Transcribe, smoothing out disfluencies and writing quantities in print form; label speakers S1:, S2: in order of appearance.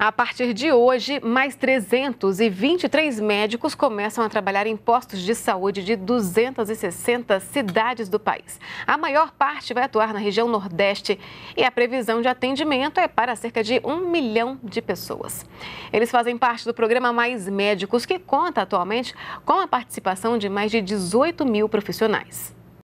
S1: A partir de hoje, mais 323 médicos começam a trabalhar em postos de saúde de 260 cidades do país. A maior parte vai atuar na região Nordeste e a previsão de atendimento é para cerca de 1 milhão de pessoas. Eles fazem parte do programa Mais Médicos, que conta atualmente com a participação de mais de 18 mil profissionais.